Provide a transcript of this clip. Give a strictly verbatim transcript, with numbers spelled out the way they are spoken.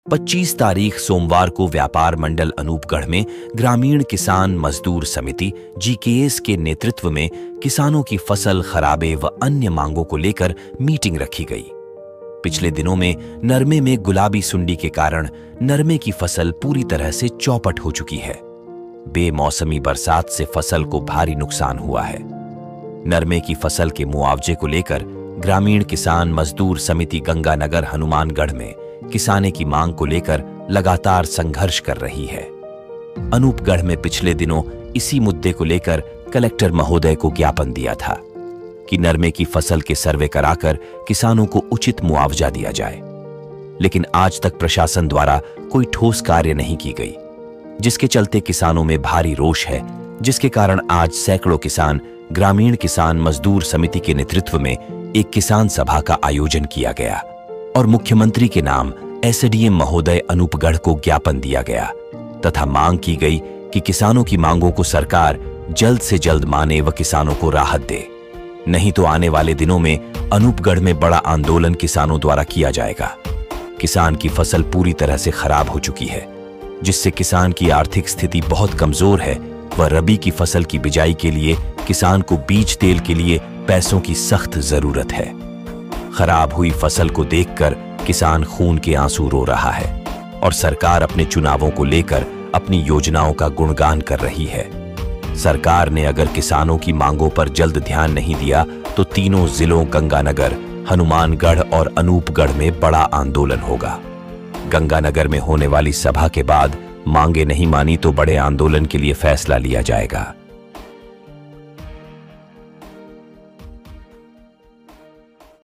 पच्चीस तारीख सोमवार को व्यापार मंडल अनूपगढ़ में ग्रामीण किसान मजदूर समिति जीकेएस के नेतृत्व में किसानों की फसल खराबे व अन्य मांगों को लेकर मीटिंग रखी गई। पिछले दिनों में नरमे में गुलाबी सुंडी के कारण नरमे की फसल पूरी तरह से चौपट हो चुकी है। बेमौसमी बरसात से फसल को भारी नुकसान हुआ है। नरमे की फसल के मुआवजे को लेकर ग्रामीण किसान मजदूर समिति गंगानगर हनुमानगढ़ में किसाने की मांग को लेकर लगातार संघर्ष कर रही है। अनूपगढ़ में पिछले दिनों इसी मुद्दे को लेकर कलेक्टर महोदय को ज्ञापन दिया था कि नरमे की फसल के सर्वे कराकर किसानों को उचित मुआवजा दिया जाए, लेकिन आज तक प्रशासन द्वारा कोई ठोस कार्य नहीं की गई, जिसके चलते किसानों में भारी रोष है, जिसके कारण आज सैकड़ों किसान ग्रामीण किसान मजदूर समिति के नेतृत्व में एक किसान सभा का आयोजन किया गया और मुख्यमंत्री के नाम एसडीएम महोदय अनूपगढ़ को ज्ञापन दिया गया तथा मांग की गई कि किसानों की मांगों को सरकार जल्द से जल्द माने व किसानों को राहत दे, नहीं तो आने वाले दिनों में अनूपगढ़ में बड़ा आंदोलन किसानों द्वारा किया जाएगा। किसान की फसल पूरी तरह से खराब हो चुकी है, जिससे किसान की आर्थिक स्थिति बहुत कमजोर है व रबी की फसल की बिजाई के लिए किसान को बीज तेल के लिए पैसों की सख्त जरूरत है। खराब हुई फसल को देखकर किसान खून के आंसू रो रहा है और सरकार अपने चुनावों को लेकर अपनी योजनाओं का गुणगान कर रही है। सरकार ने अगर किसानों की मांगों पर जल्द ध्यान नहीं दिया तो तीनों जिलों गंगानगर, हनुमानगढ़ और अनूपगढ़ में बड़ा आंदोलन होगा। गंगानगर में होने वाली सभा के बाद मांगे नहीं मानी तो बड़े आंदोलन के लिए फैसला लिया जाएगा।